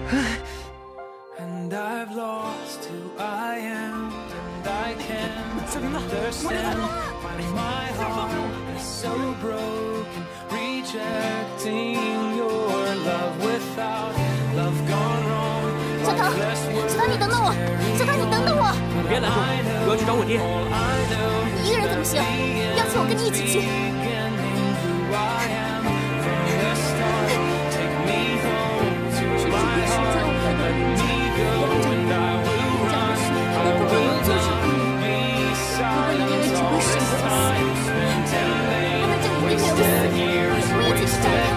And I've lost who I am, and I can't 小林子，我来 understand 了。 why my heart is so broken, rejecting your love without love gone wrong. 小唐，小唐，你等等我！小唐，你等等我！ 你别拦住，我要去找我爹。 你一个人怎么行？要求我跟你一起去。 我们这里并没有死，我们一起去找他。